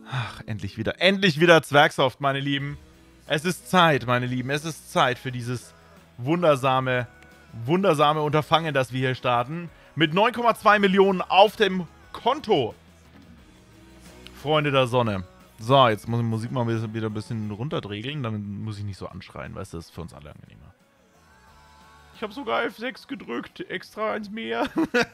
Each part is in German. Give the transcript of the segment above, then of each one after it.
Ach, endlich wieder Zwergsoft, meine Lieben. Es ist Zeit, meine Lieben. Es ist Zeit für dieses wundersame Unterfangen, das wir hier starten. Mit 9,2 Millionen auf dem Konto. Freunde der Sonne. So, jetzt muss die Musik mal wieder ein bisschen runterdregeln. Dann muss ich nicht so anschreien, weißt du, das ist für uns alle angenehmer. Ich habe sogar F6 gedrückt. Extra eins mehr.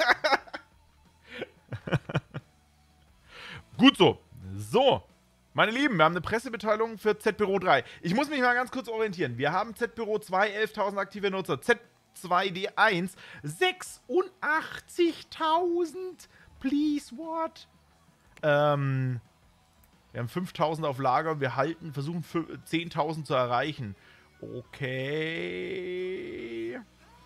Gut so. So, meine Lieben, wir haben eine Pressemitteilung für Z-Büro 3. Ich muss mich mal ganz kurz orientieren. Wir haben Z-Büro 2, 11.000 aktive Nutzer. Z2D1, 86.000. Please, what? Wir haben 5.000 auf Lager und wir versuchen 10.000 zu erreichen. Okay.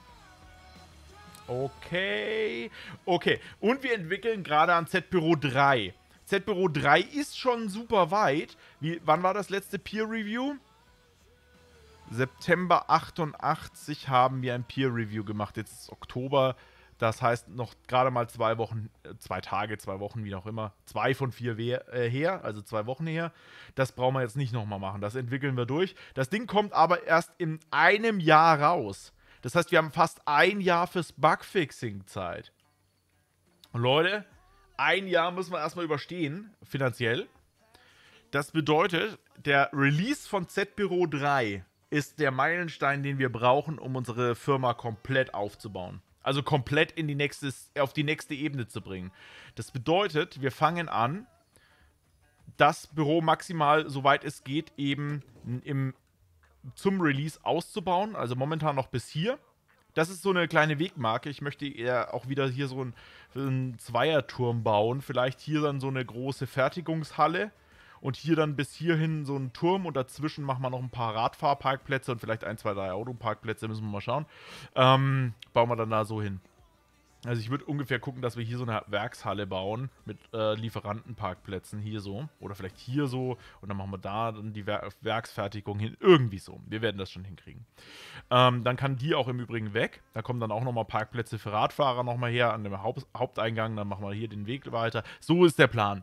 Okay. Okay. Und wir entwickeln gerade an Z-Büro 3. Z-Büro 3 ist schon super weit. Wann war das letzte Peer-Review? September 88 haben wir ein Peer-Review gemacht. Jetzt ist Oktober. Das heißt noch gerade mal 2 Wochen, 2 Tage, 2 Wochen, wie auch immer. 2 von 4 her, also 2 Wochen her. Das brauchen wir jetzt nicht nochmal machen. Das entwickeln wir durch. Das Ding kommt aber erst in einem Jahr raus. Das heißt, wir haben fast ein Jahr fürs Bugfixing Zeit. Und Leute, ein Jahr müssen wir erstmal überstehen, finanziell. Das bedeutet, der Release von Z-Büro 3 ist der Meilenstein, den wir brauchen, um unsere Firma komplett aufzubauen. Also komplett auf die nächste Ebene zu bringen. Das bedeutet, wir fangen an, das Büro maximal, soweit es geht, eben zum Release auszubauen. Also momentan noch bis hier. Das ist so eine kleine Wegmarke. Ich möchte eher auch wieder hier so einen Zweierturm bauen. Vielleicht hier dann so eine große Fertigungshalle. Und hier dann bis hierhin so einen Turm. Und dazwischen machen wir noch ein paar Radfahrparkplätze und vielleicht 1, 2, 3 Autoparkplätze. Müssen wir mal schauen. Bauen wir dann da so hin. Also ich würde ungefähr gucken, dass wir hier so eine Werkshalle bauen mit Lieferantenparkplätzen hier so. Oder vielleicht hier so. Und dann machen wir da dann die Werksfertigung hin. Irgendwie so. Wir werden das schon hinkriegen. Dann kann die auch im Übrigen weg. Da kommen dann auch nochmal Parkplätze für Radfahrer nochmal her an dem Haupteingang. Dann machen wir hier den Weg weiter. So ist der Plan.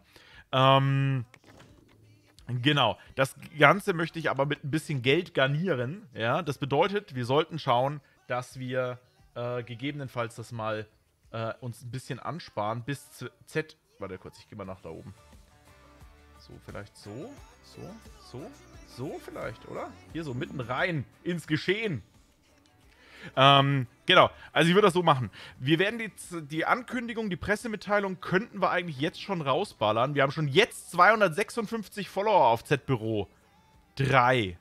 Genau. Das Ganze möchte ich aber mit ein bisschen Geld garnieren. Ja, das bedeutet, wir sollten schauen, dass wir gegebenenfalls das mal uns ein bisschen ansparen bis zu Z. Warte kurz, ich gehe mal nach da oben. So, vielleicht so. So vielleicht, oder? Hier so mitten rein ins Geschehen. Genau, also ich würde das so machen. Wir werden die Ankündigung, die Pressemitteilung könnten wir eigentlich jetzt schon rausballern. Wir haben schon jetzt 256 Follower auf Z-Büro 3.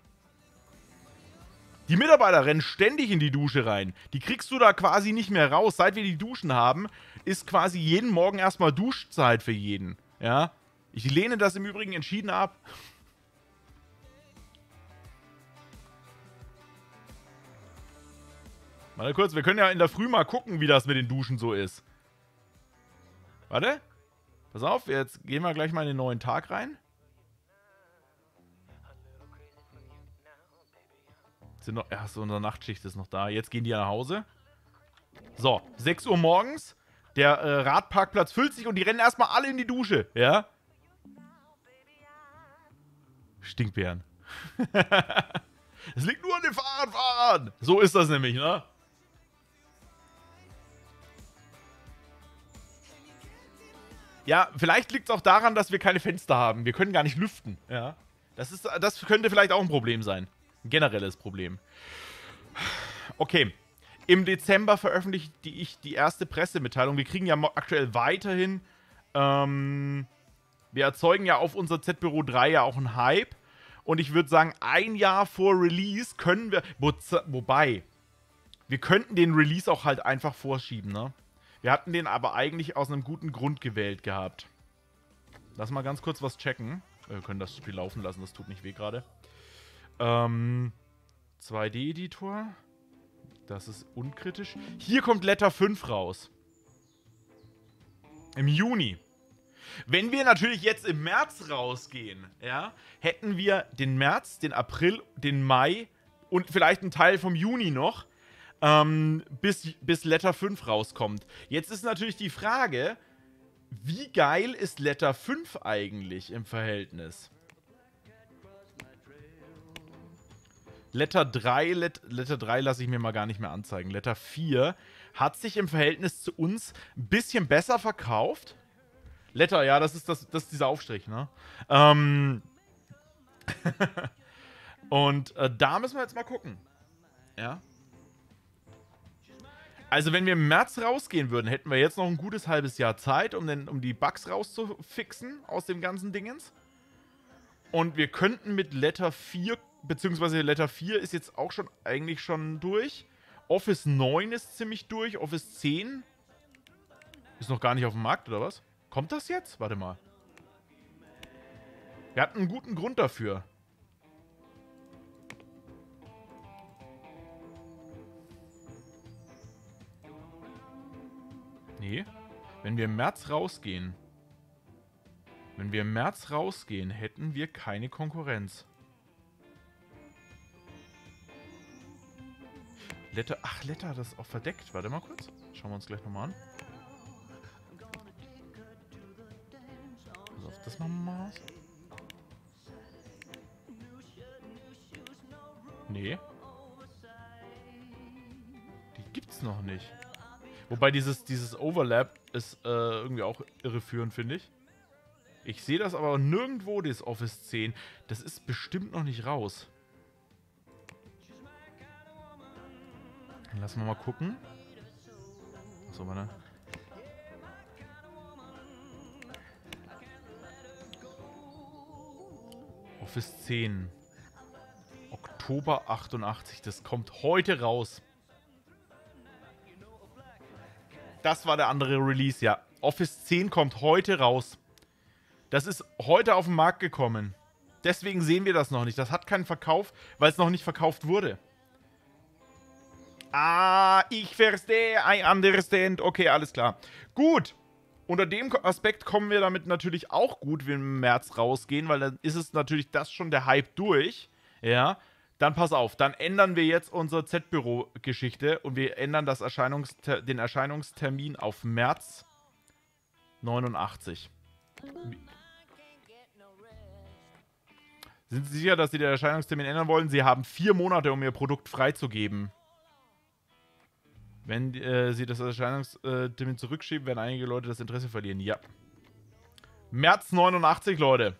Die Mitarbeiter rennen ständig in die Dusche rein. Die kriegst du da quasi nicht mehr raus. Seit wir die Duschen haben, ist quasi jeden Morgen erstmal Duschzeit für jeden. Ja? Ich lehne das im Übrigen entschieden ab. Warte kurz, wir können ja in der Früh mal gucken, wie das mit den Duschen so ist. Warte. Pass auf, jetzt gehen wir gleich mal in den neuen Tag rein. Ja, so unsere Nachtschicht ist noch da. Jetzt gehen die nach Hause. So, 6 Uhr morgens. Der Radparkplatz füllt sich und die rennen erstmal alle in die Dusche. Ja? Stinkbären. Es liegt nur an den Fahrradfahrern. So ist das nämlich, ne? Ja, vielleicht liegt es auch daran, dass wir keine Fenster haben. Wir können gar nicht lüften. Ja? Das könnte vielleicht auch ein Problem sein. Ein generelles Problem. Okay. Im Dezember veröffentliche ich die erste Pressemitteilung. Wir kriegen ja aktuell weiterhin. Wir erzeugen ja auf unser Z-Büro 3 ja auch einen Hype. Und ich würde sagen, ein Jahr vor Release können wir. Wobei, wir könnten den Release auch halt einfach vorschieben, ne? Wir hatten den aber eigentlich aus einem guten Grund gewählt gehabt. Lass mal ganz kurz was checken. Wir können das Spiel laufen lassen, das tut nicht weh gerade. 2D-Editor. Das ist unkritisch. Hier kommt Letter 5 raus. Im Juni. Wenn wir natürlich jetzt im März rausgehen, ja, hätten wir den März, den April, den Mai und vielleicht einen Teil vom Juni noch, bis Letter 5 rauskommt. Jetzt ist natürlich die Frage, Wie geil ist Letter 5 eigentlich im Verhältnis? Letter 3 lasse ich mir mal gar nicht mehr anzeigen. Letter 4 hat sich im Verhältnis zu uns ein bisschen besser verkauft. Letter, ja, das ist dieser Aufstrich, ne? Und da müssen wir jetzt mal gucken. Ja. Also wenn wir im März rausgehen würden, hätten wir jetzt noch ein gutes halbes Jahr Zeit, um die Bugs rauszufixen aus dem ganzen Dingens. Und wir könnten mit Letter 4, beziehungsweise Letter 4 ist jetzt auch schon eigentlich schon durch. Office 9 ist ziemlich durch. Office 10 ist noch gar nicht auf dem Markt, oder was? Kommt das jetzt? Warte mal. Wir hatten einen guten Grund dafür. Nee. Wenn wir im März rausgehen, hätten wir keine Konkurrenz. Letter, das ist auch verdeckt. Warte mal kurz. Schauen wir uns gleich nochmal an. Also auf das machen wir mal was. Nee. Die gibt's noch nicht. Wobei dieses Overlap ist irgendwie auch irreführend, finde ich. Ich sehe das aber nirgendwo, das Office 10. Das ist bestimmt noch nicht raus. Dann lassen wir mal gucken. Achso, warte. Office 10. Oktober 88. Das kommt heute raus. Das war der andere Release, ja. Office 10 kommt heute raus. Das ist heute auf den Markt gekommen. Deswegen sehen wir das noch nicht. Das hat keinen Verkauf, weil es noch nicht verkauft wurde. Ah, ich verstehe. I understand. Okay, alles klar. Gut. Unter dem Aspekt kommen wir damit natürlich auch gut, wenn wir im März rausgehen, weil dann ist es natürlich das schon der Hype durch. Ja. Dann pass auf, dann ändern wir jetzt unsere Z-Büro-Geschichte und wir ändern den Erscheinungstermin auf März 89. Sind Sie sicher, dass Sie den Erscheinungstermin ändern wollen? Sie haben 4 Monate, um Ihr Produkt freizugeben. Wenn Sie das Erscheinungstermin zurückschieben, werden einige Leute das Interesse verlieren. Ja. März 89, Leute.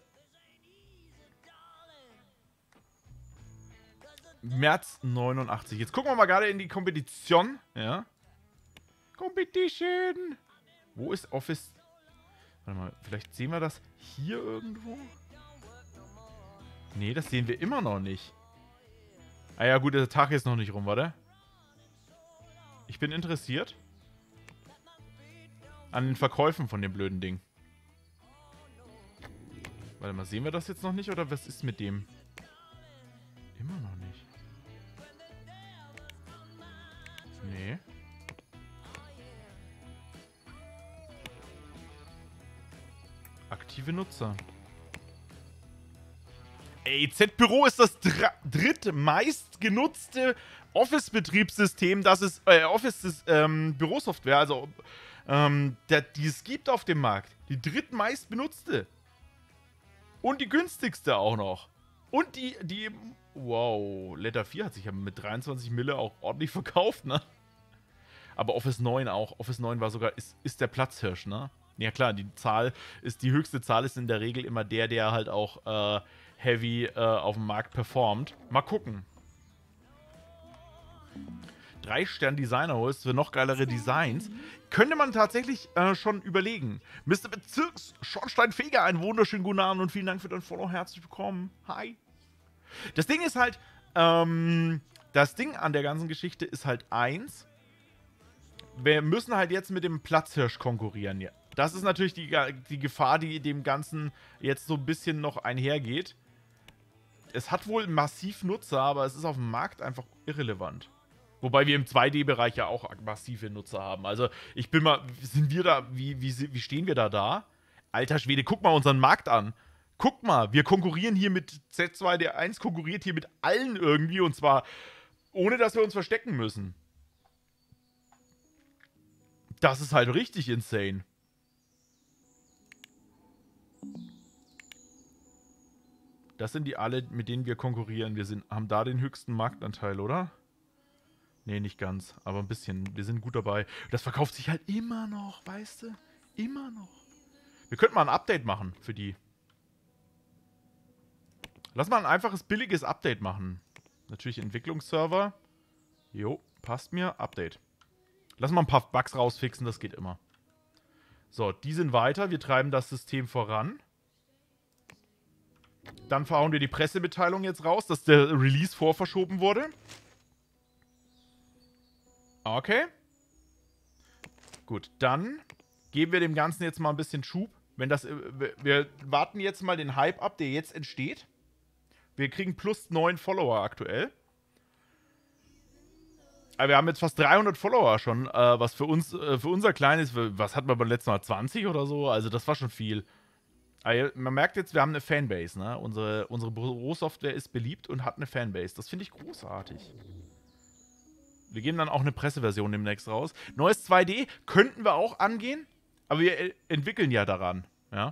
März 89. Jetzt gucken wir mal gerade in die Kompetition. Ja. Competition. Wo ist Office? Warte mal, vielleicht sehen wir das hier irgendwo? Nee, das sehen wir immer noch nicht. Ah ja, gut, der Tag ist noch nicht rum, warte. Ich bin interessiert an den Verkäufen von dem blöden Ding. Warte mal, sehen wir das jetzt noch nicht oder was ist mit dem? Immer noch nicht. Nee. Aktive Nutzer. Ey, Z-Büro ist das drittmeist genutzte Office-Betriebssystem, das ist Bürosoftware, also die es gibt auf dem Markt. Die drittmeist benutzte. Und die günstigste auch noch. Und die wow, Letter 4 hat sich ja mit 23 Mille auch ordentlich verkauft, ne? Aber Office 9 auch. Office 9 war sogar, ist der Platzhirsch, ne? Ja klar, die höchste Zahl ist in der Regel immer der halt auch heavy auf dem Markt performt. Mal gucken. 3-Stern-Designer-Host für noch geilere Designs. Könnte man tatsächlich schon überlegen. Mr. Bezirks-Schornsteinfeger, einen wunderschönen guten Abend und vielen Dank für dein Follow. Herzlich willkommen. Hi. Das Ding ist halt, das Ding an der ganzen Geschichte ist halt eins. Wir müssen halt jetzt mit dem Platzhirsch konkurrieren. Ja. Das ist natürlich die Gefahr, die dem Ganzen jetzt so ein bisschen noch einhergeht. Es hat wohl massiv Nutzer, aber es ist auf dem Markt einfach irrelevant. Wobei wir im 2D-Bereich ja auch massive Nutzer haben. Also ich bin mal, sind wir da, wie stehen wir da? Alter Schwede, guck mal unseren Markt an. Guck mal, wir konkurrieren hier mit Z2D1, konkurriert hier mit allen irgendwie und zwar ohne, dass wir uns verstecken müssen. Das ist halt richtig insane. Das sind die alle, mit denen wir konkurrieren. Haben da den höchsten Marktanteil, oder? Nee, nicht ganz, aber ein bisschen. Wir sind gut dabei. Das verkauft sich halt immer noch, weißt du? Immer noch. Wir könnten mal ein Update machen für die. Lass mal ein einfaches, billiges Update machen. Natürlich Entwicklungsserver. Jo, passt mir. Update. Lass mal ein paar Bugs rausfixen, das geht immer. So, die sind weiter. Wir treiben das System voran. Dann verhauen wir die Pressemitteilung jetzt raus, dass der Release vorverschoben wurde. Okay. Gut, dann geben wir dem Ganzen jetzt mal ein bisschen Schub. Wir warten jetzt mal den Hype ab, der jetzt entsteht. Wir kriegen plus 9 Follower aktuell. Aber wir haben jetzt fast 300 Follower schon, was für uns, für unser kleines, was hatten wir beim letzten Mal, 20 oder so? Also das war schon viel. Also man merkt jetzt, wir haben eine Fanbase, ne? Unsere Bürosoftware ist beliebt und hat eine Fanbase. Das finde ich großartig. Wir geben dann auch eine Presseversion demnächst raus. Neues 2D könnten wir auch angehen, aber wir entwickeln ja daran, ja?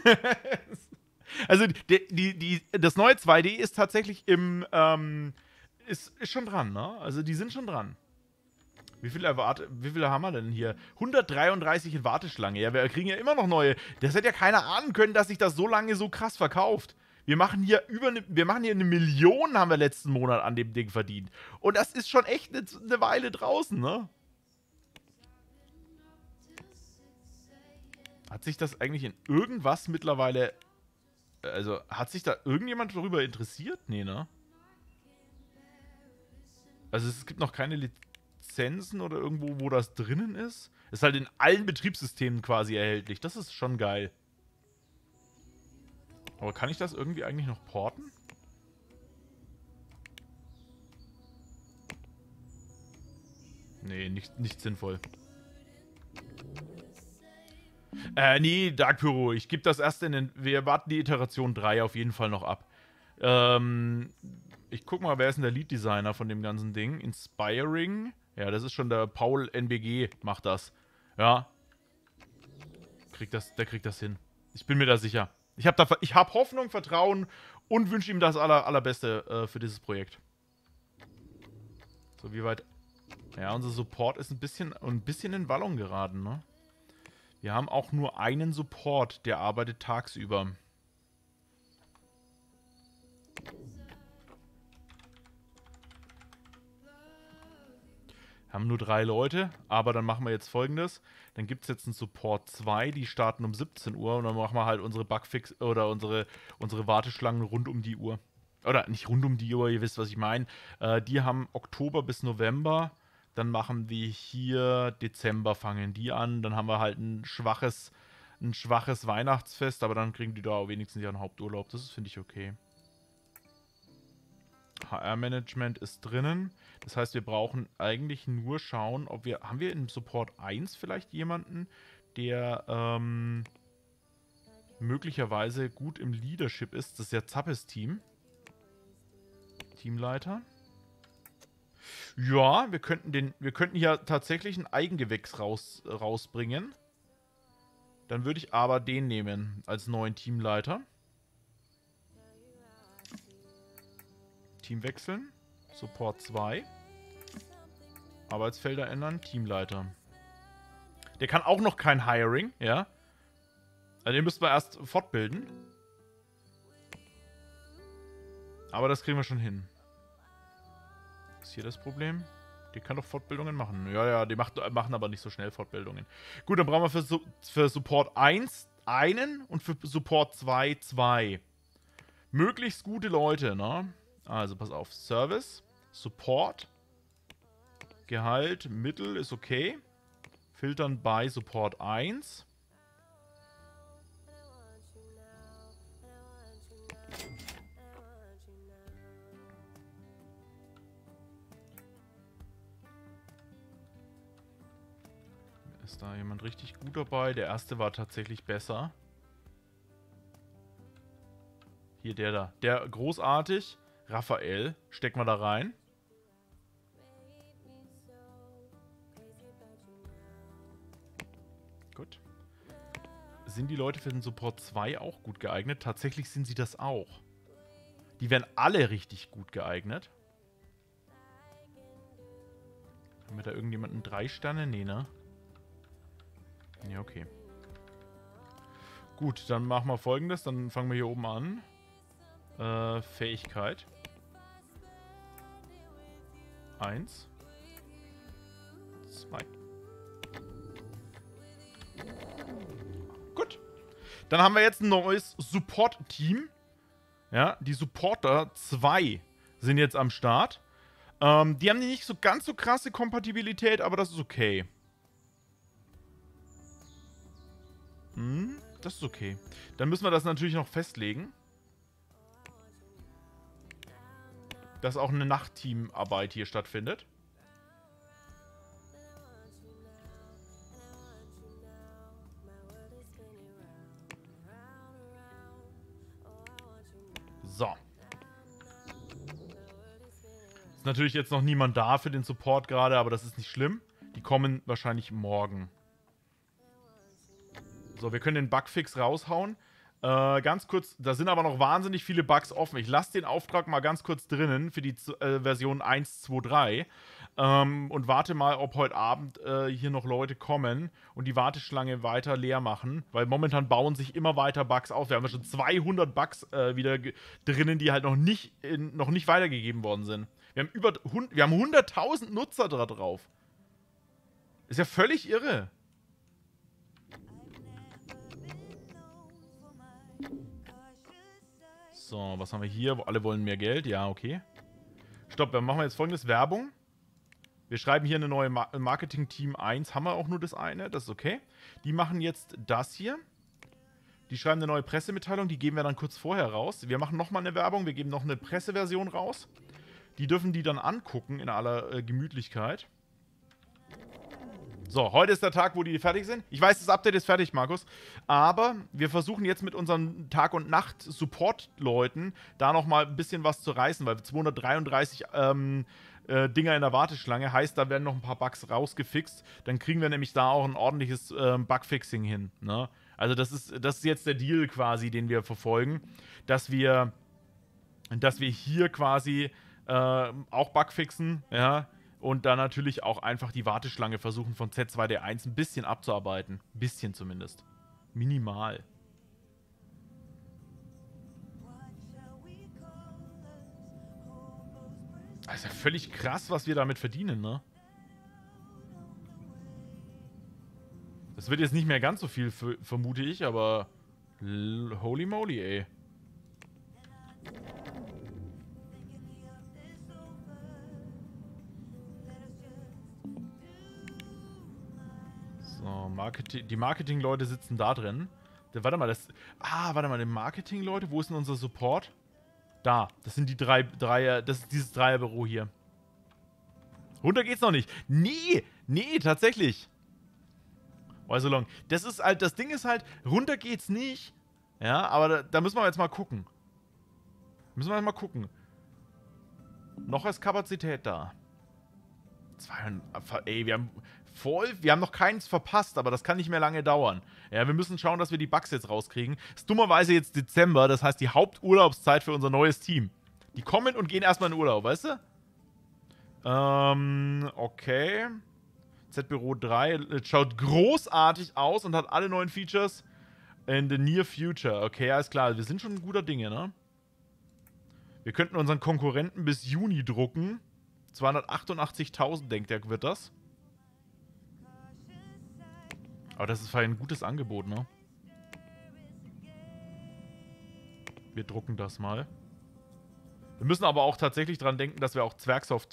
Also das neue 2D ist tatsächlich ist schon dran, ne? Also die sind schon dran. Wie viele haben wir denn hier? 133 in Warteschlange. Ja, wir kriegen ja immer noch neue. Das hätte ja keiner ahnen können, dass sich das so lange so krass verkauft. Wir machen hier eine Million, haben wir letzten Monat an dem Ding verdient. Und das ist schon echt eine Weile draußen, ne? Hat sich das eigentlich in irgendwas mittlerweile... Also, hat sich da irgendjemand darüber interessiert? Nee, ne? Also, es gibt noch keine Lizenzen oder irgendwo, wo das drinnen ist. Ist halt in allen Betriebssystemen quasi erhältlich. Das ist schon geil. Aber kann ich das irgendwie eigentlich noch porten? Nee, nicht sinnvoll. Nee, Dark Pyro, ich gebe das erst in den... Wir warten die Iteration 3 auf jeden Fall noch ab. Ich guck mal, wer ist denn der Lead-Designer von dem ganzen Ding? Inspiring. Ja, das ist schon der Paul NBG, macht das. Ja. Der kriegt das hin. Ich bin mir da sicher. Ich hab Hoffnung, Vertrauen und wünsche ihm das Allerbeste für dieses Projekt. So, wie weit... Ja, unser Support ist ein bisschen in Wallung geraten, ne? Wir haben auch nur einen Support, der arbeitet tagsüber. Haben nur 3 Leute, aber dann machen wir jetzt Folgendes. Dann gibt es jetzt einen Support 2, die starten um 17 Uhr und dann machen wir halt unsere Bugfix oder unsere Warteschlangen rund um die Uhr. Oder nicht rund um die Uhr, ihr wisst, was ich meine. Die haben Oktober bis November. Dann machen wir hier Dezember, fangen die an. Dann haben wir halt ein schwaches Weihnachtsfest, aber dann kriegen die da auch wenigstens ihren Haupturlaub. Das finde ich okay. HR-Management ist drinnen. Das heißt, wir brauchen eigentlich nur schauen, ob wir... Haben wir im Support 1 vielleicht jemanden, der möglicherweise gut im Leadership ist? Das ist ja Zappes Team. Teamleiter. Ja, wir könnten hier tatsächlich ein Eigengewächs rausbringen. Dann würde ich aber den nehmen als neuen Teamleiter. Team wechseln. Support 2. Arbeitsfelder ändern. Teamleiter. Der kann auch noch kein Hiring, ja. Also den müssten wir erst fortbilden. Aber das kriegen wir schon hin. Ist hier das Problem? Die kann doch Fortbildungen machen. Ja, die machen aber nicht so schnell Fortbildungen. Gut, dann brauchen wir für Support 1 einen und für Support 2 2. Möglichst gute Leute, ne? Also, pass auf. Service, Support, Gehalt, Mittel ist okay. Filtern bei Support 1. Ist da jemand richtig gut dabei? Der erste war tatsächlich besser. Hier der da. Der großartig. Raphael. Stecken wir da rein. Gut. Sind die Leute für den Support 2 auch gut geeignet? Tatsächlich sind sie das auch. Die wären alle richtig gut geeignet. Haben wir da irgendjemanden 3 Sterne? Nee, ne? Ja, okay. Gut, dann machen wir Folgendes. Dann fangen wir hier oben an. Fähigkeit. 1. 2. Gut. Dann haben wir jetzt ein neues Support-Team. Ja, die Supporter 2 sind jetzt am Start. Die haben nicht so ganz so krasse Kompatibilität, aber das ist okay. Das ist okay. Dann müssen wir das natürlich noch festlegen. Dass auch eine Nachtteamarbeit hier stattfindet. So. Ist natürlich jetzt noch niemand da für den Support gerade, aber das ist nicht schlimm. Die kommen wahrscheinlich morgen. So, wir können den Bugfix raushauen. Ganz kurz, da sind aber noch wahnsinnig viele Bugs offen. Ich lasse den Auftrag mal ganz kurz drinnen für die Version 1.2.3 und warte mal, ob heute Abend hier noch Leute kommen und die Warteschlange weiter leer machen, weil momentan bauen sich immer weiter Bugs auf. Wir haben ja schon 200 Bugs wieder drinnen, die halt noch nicht weitergegeben worden sind. Wir haben 100.000 Nutzer da drauf. Ist ja völlig irre. So, was haben wir hier? Alle wollen mehr Geld. Ja, okay. Stopp, dann machen wir jetzt folgendes. Werbung. Wir schreiben hier eine neue Marketing-Team 1. Haben wir auch nur das eine. Das ist okay. Die machen jetzt das hier. Die schreiben eine neue Pressemitteilung. Die geben wir dann kurz vorher raus. Wir machen nochmal eine Werbung. Wir geben noch eine Presseversion raus. Die dürfen die dann angucken in aller Gemütlichkeit. So, heute ist der Tag, wo die fertig sind. Ich weiß, das Update ist fertig, Markus. Aber wir versuchen jetzt mit unseren Tag- und Nacht-Support-Leuten da nochmal ein bisschen was zu reißen, weil 233 Dinger in der Warteschlange heißt, da werden noch ein paar Bugs rausgefixt. Dann kriegen wir nämlich da auch ein ordentliches Bugfixing hin. Ne? Also das ist jetzt der Deal quasi, den wir verfolgen, dass wir hier quasi auch Bugfixen, ja, und dann natürlich auch einfach die Warteschlange versuchen von Z2D1 ein bisschen abzuarbeiten. Ein bisschen zumindest. Minimal. Das ist ja völlig krass, was wir damit verdienen, ne? Das wird jetzt nicht mehr ganz so viel, vermute ich, aber holy moly, ey. So, die Marketing-Leute sitzen da drin. Warte mal, die Marketing-Leute, wo ist denn unser Support? Da, das sind die das ist dieses Dreierbüro hier. Runter geht's noch nicht. Nee, tatsächlich. Why so long? Das Ding ist halt, runter geht's nicht. Ja, aber da müssen wir jetzt mal gucken. Noch ist Kapazität da. Ey, wir haben noch keins verpasst, aber das kann nicht mehr lange dauern. Ja, wir müssen schauen, dass wir die Bugs jetzt rauskriegen. Ist dummerweise jetzt Dezember, das heißt die Haupturlaubszeit für unser neues Team. Die kommen und gehen erstmal in Urlaub, weißt du? Okay. Z-Büro 3 schaut großartig aus und hat alle neuen Features in the near future. Okay, alles klar, wir sind schon ein guter Dinge, ne? Wir könnten unseren Konkurrenten bis Juni drucken. 288.000, denkt er, wird das. Aber das ist ein gutes Angebot, ne? Wir drucken das mal. Wir müssen aber auch tatsächlich dran denken, dass wir auch Zwergsoft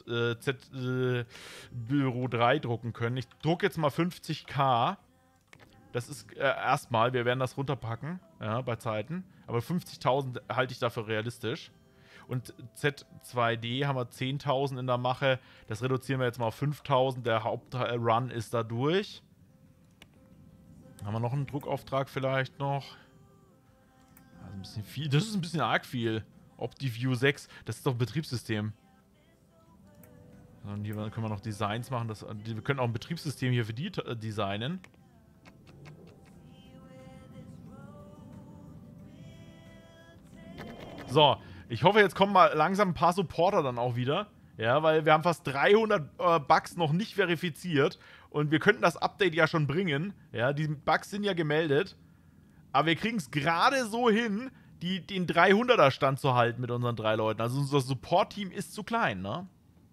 Z-Büro 3 drucken können. Ich drucke jetzt mal 50.000. Das ist erstmal, wir werden das runterpacken, ja, bei Zeiten. Aber 50.000 halte ich dafür realistisch. Und Z2D haben wir 10.000 in der Mache. Das reduzieren wir jetzt mal auf 5.000. Der Hauptrun ist da durch. Haben wir noch einen Druckauftrag vielleicht noch? Also ein bisschen viel. Das ist ein bisschen arg viel. OptiView 6, das ist doch ein Betriebssystem. Und hier können wir noch Designs machen. Wir können auch ein Betriebssystem hier für die designen. So, Ich hoffe, jetzt kommen mal langsam ein paar Supporter dann auch wieder. Ja, weil wir haben fast 300 Bugs noch nicht verifiziert. Und wir könnten das Update ja schon bringen. Ja, die Bugs sind ja gemeldet. Aber wir kriegen es gerade so hin, den 300er-Stand zu halten mit unseren 3 Leuten. Also unser Support-Team ist zu klein, ne?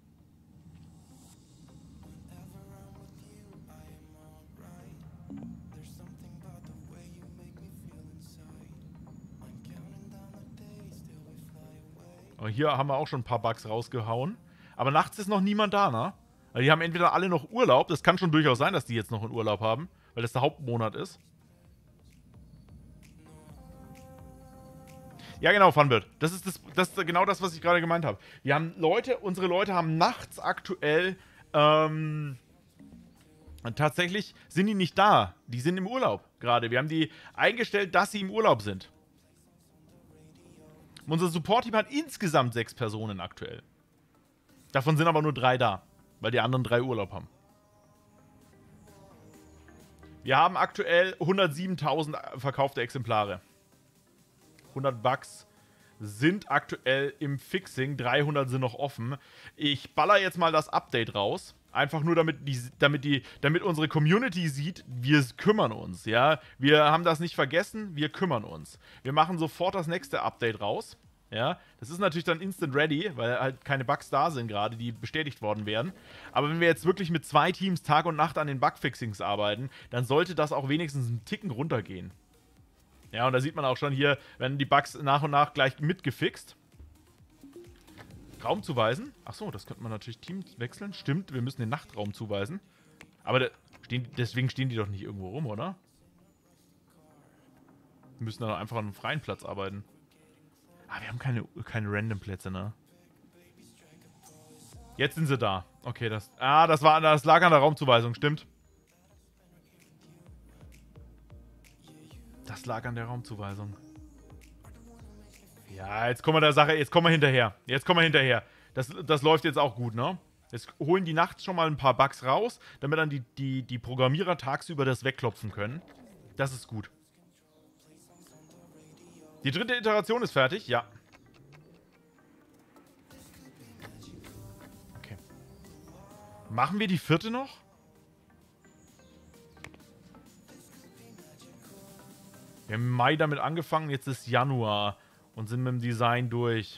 Aber hier haben wir auch schon ein paar Bugs rausgehauen. Aber nachts ist noch niemand da, ne? Also die haben entweder alle noch Urlaub. Das kann schon durchaus sein, dass die jetzt noch einen Urlaub haben. Weil das der Hauptmonat ist. Ja, genau, Funbird. Das ist genau das, was ich gerade gemeint habe. Wir haben unsere Leute haben nachts aktuell, tatsächlich sind die nicht da. Die sind im Urlaub gerade. Wir haben die eingestellt, dass sie im Urlaub sind. Unser Support-Team hat insgesamt 6 Personen aktuell. Davon sind aber nur 3 da, weil die anderen 3 Urlaub haben. Wir haben aktuell 107.000 verkaufte Exemplare. 100 Bugs sind aktuell im Fixing, 300 sind noch offen. Ich baller jetzt mal das Update raus. Einfach nur, damit unsere Community sieht, wir kümmern uns, ja. Wir haben das nicht vergessen, wir kümmern uns. Wir machen sofort das nächste Update raus, ja. Das ist natürlich dann instant ready, weil halt keine Bugs da sind gerade, die bestätigt worden wären. Aber wenn wir jetzt wirklich mit 2 Teams Tag und Nacht an den Bugfixings arbeiten, dann sollte das auch wenigstens einen Ticken runtergehen. Ja, und da sieht man auch schon hier, werden die Bugs nach und nach gleich mitgefixt. Raum zuweisen. Achso, das könnte man natürlich Teams wechseln. Stimmt, wir müssen den Nachtraum zuweisen. Aber deswegen stehen die doch nicht irgendwo rum, oder? Wir müssen dann doch einfach an einem freien Platz arbeiten. Ah, wir haben keine Random-Plätze, ne? Jetzt sind sie da. Okay, das lag an der Raumzuweisung, stimmt. Das lag an der Raumzuweisung. Ja, jetzt kommen wir hinterher. Das läuft jetzt auch gut, ne? Jetzt holen die nachts schon mal ein paar Bugs raus, damit dann die Programmierer tagsüber das wegklopfen können. Das ist gut. Die 3. Iteration ist fertig, ja. Okay. Machen wir die 4. noch? Wir haben im Mai damit angefangen, jetzt ist Januar und sind mit dem Design durch.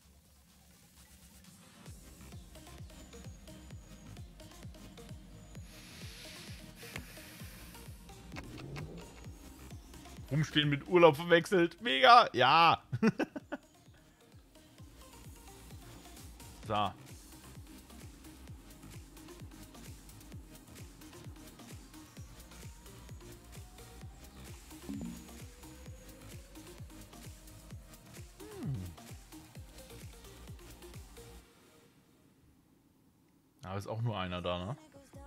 Rumstehen mit Urlaub verwechselt. Mega, ja. So. Aber ist auch nur einer da, ne?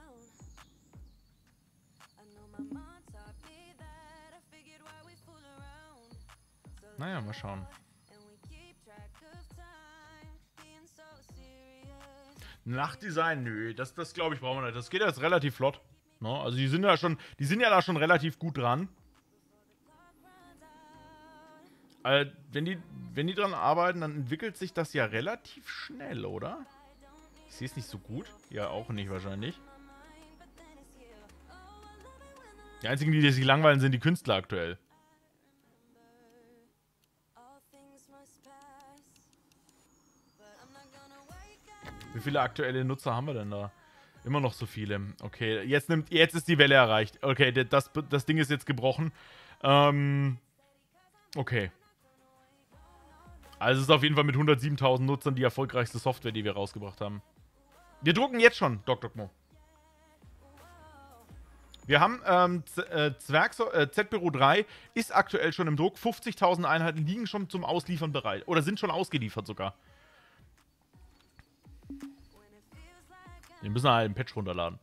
Naja, mal schauen. Nachtdesign, nö, das glaube ich brauchen wir nicht. Das geht jetzt relativ flott. No? Also die sind ja da schon relativ gut dran. Wenn die dran arbeiten, dann entwickelt sich das ja relativ schnell, oder? Ich sehe es nicht so gut. Ja, auch nicht wahrscheinlich. Die einzigen, die sich langweilen, sind die Künstler aktuell. Wie viele aktuelle Nutzer haben wir denn da? Immer noch so viele. Okay, jetzt ist die Welle erreicht. Okay, das Ding ist jetzt gebrochen. Okay. Also es ist auf jeden Fall mit 107.000 Nutzern die erfolgreichste Software, die wir rausgebracht haben. Wir drucken jetzt schon, Dr. Mo. Wir haben Z-Büro 3 ist aktuell schon im Druck. 50.000 Einheiten liegen schon zum Ausliefern bereit. Oder sind schon ausgeliefert sogar. Wir müssen halt einen Patch runterladen.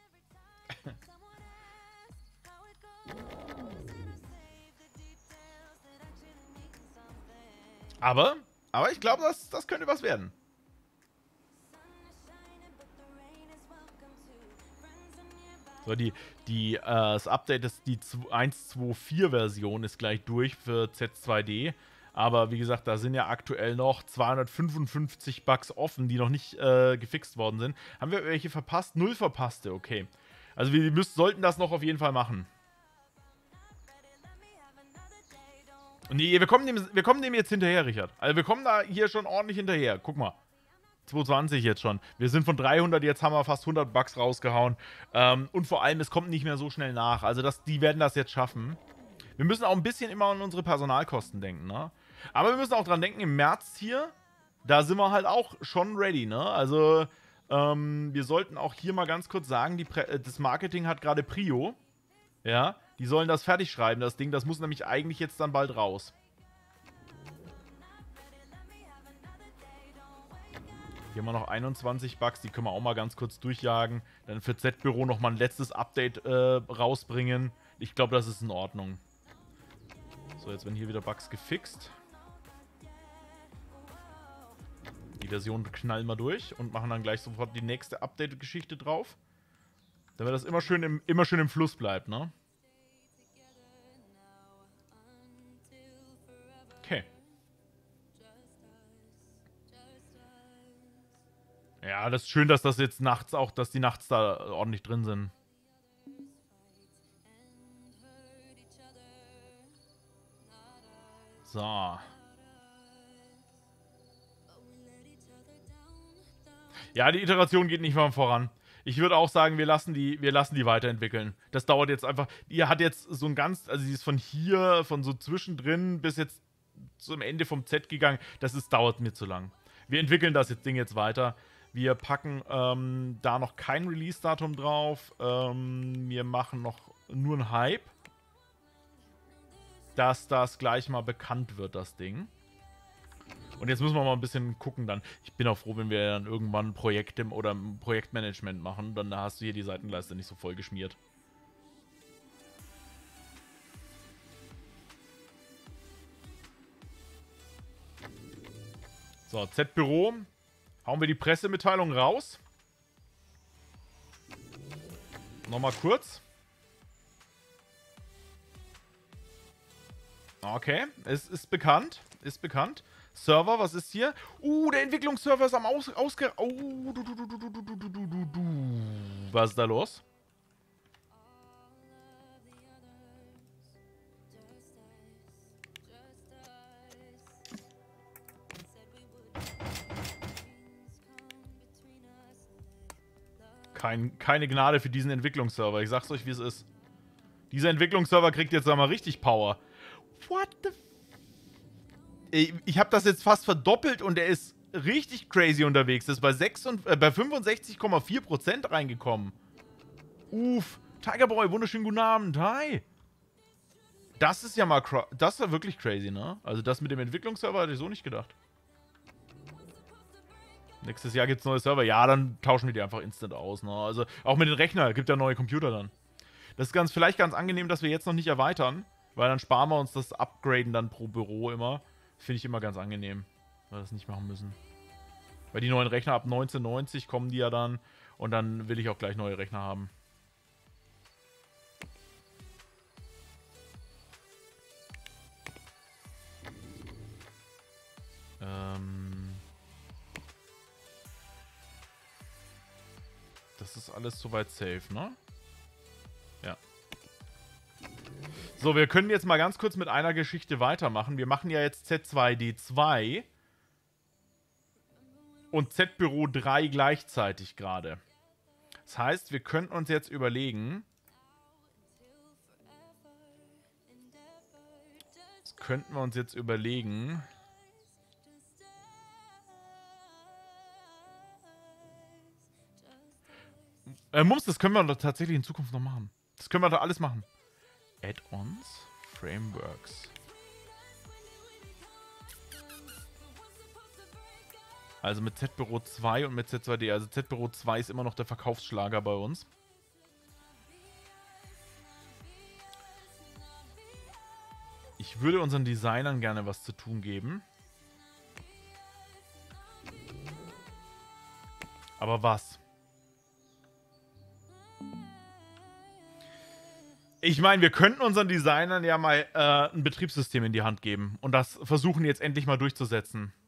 aber ich glaube, das könnte was werden. So, das Update ist die 1.2.4 Version ist gleich durch für Z2D. Aber wie gesagt, da sind ja aktuell noch 255 Bugs offen, die noch nicht gefixt worden sind. Haben wir welche verpasst? 0 verpasste, okay. Also wir sollten das noch auf jeden Fall machen. Nee, wir kommen dem jetzt hinterher, Richard. Also wir kommen da hier schon ordentlich hinterher. Guck mal. 220 jetzt schon. Wir sind von 300, jetzt haben wir fast 100 Bugs rausgehauen. Und vor allem, es kommt nicht mehr so schnell nach. Also die werden das jetzt schaffen. Wir müssen auch ein bisschen immer an unsere Personalkosten denken, ne? Aber wir müssen auch dran denken, im März hier, da sind wir halt auch schon ready, ne? Also, wir sollten auch hier mal ganz kurz sagen, das Marketing hat gerade Prio. Ja, die sollen das fertig schreiben, das Ding. Das muss nämlich eigentlich jetzt dann bald raus. Hier haben wir noch 21 Bugs, die können wir auch mal ganz kurz durchjagen. Dann für Z-Büro nochmal ein letztes Update rausbringen. Ich glaube, das ist in Ordnung. So, jetzt werden hier wieder Bugs gefixt. Die Version knallen wir durch und machen dann gleich sofort die nächste Update-Geschichte drauf. Damit das immer schön im Fluss bleibt, ne? Okay. Ja, das ist schön, dass das jetzt nachts auch, dass die nachts da ordentlich drin sind. So. Ja, die Iteration geht nicht mal voran. Ich würde auch sagen, wir lassen die weiterentwickeln. Das dauert jetzt einfach. Die hat jetzt so ein ganz, also sie ist von hier, von so zwischendrin bis jetzt zum Ende vom Z gegangen. Dauert mir zu lang. Wir entwickeln das Ding jetzt weiter. Wir packen da noch kein Release-Datum drauf. Wir machen noch nur einen Hype. Dass das gleich mal bekannt wird, das Ding. Und jetzt müssen wir mal ein bisschen gucken dann. Ich bin auch froh, wenn wir dann irgendwann Projekte oder Projektmanagement machen. Dann hast du hier die Seitenleiste nicht so voll geschmiert. So, Z-Büro. Hauen wir die Pressemitteilung raus. Nochmal kurz. Okay, es ist bekannt. Ist bekannt. Server, was ist hier? Der Entwicklungsserver ist am ausge... Was ist da los? Keine Gnade für diesen Entwicklungsserver. Ich sag's euch, wie es ist. Dieser Entwicklungsserver kriegt jetzt einmal richtig Power. What the... Ich habe das jetzt fast verdoppelt und er ist richtig crazy unterwegs. Das ist bei 65,4% reingekommen. Uff. Tigerboy, wunderschönen guten Abend. Hi. Das ist ja mal... Das war wirklich crazy, ne? Also das mit dem Entwicklungsserver hatte ich so nicht gedacht. Nächstes Jahr gibt es neue Server. Ja, dann tauschen wir die einfach instant aus, ne? Also auch mit den Rechnern. Gibt ja neue Computer dann. Das ist vielleicht ganz angenehm, dass wir jetzt noch nicht erweitern. Weil dann sparen wir uns das Upgraden dann pro Büro immer. Finde ich immer ganz angenehm, weil wir das nicht machen müssen. Weil die neuen Rechner ab 1990 kommen die ja dann. Und dann will ich auch gleich neue Rechner haben. Das ist alles soweit safe, ne? Ja. So, wir können jetzt mal ganz kurz mit einer Geschichte weitermachen. Wir machen ja jetzt Z2D2 und Z-Büro 3 gleichzeitig gerade. Das heißt, wir könnten uns jetzt überlegen... Mums, das können wir doch tatsächlich in Zukunft noch machen. Das können wir doch alles machen. Add-ons, Frameworks. Also mit Z-Büro 2 und mit Z2D. Also Z-Büro 2 ist immer noch der Verkaufsschlager bei uns. Ich würde unseren Designern gerne was zu tun geben. Aber was? ich meine, wir könnten unseren Designern ja mal ein Betriebssystem in die Hand geben und das versuchen jetzt endlich mal durchzusetzen.